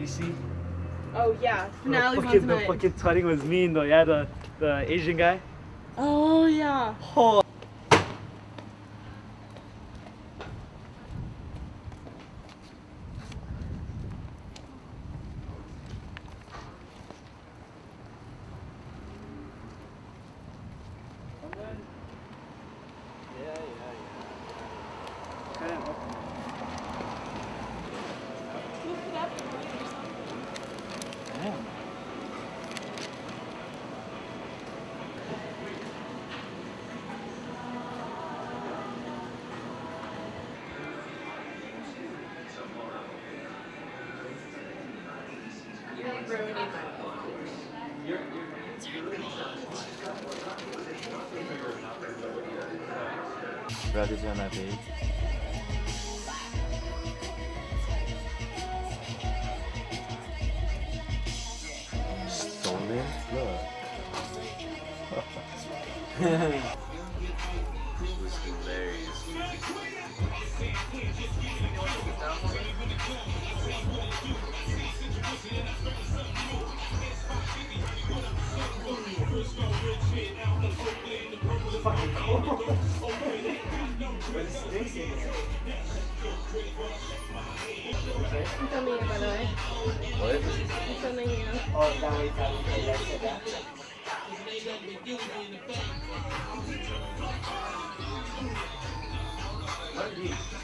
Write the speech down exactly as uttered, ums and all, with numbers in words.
you see? Oh yeah, finale the one fucking, tonight. the fucking tutting was mean though. Yeah, the the Asian guy. Oh yeah. Oh. Yeah, yeah, yeah. Kind of open. Lift it up and write or something. Damn. You're ruining my Brothers on my page. Stolen? Look. This was hilarious. Fucking cool. But it's stinky. I'm filming you, by the way. What? I'm filming you. Oh, that way, that way, that way, that way. What are these?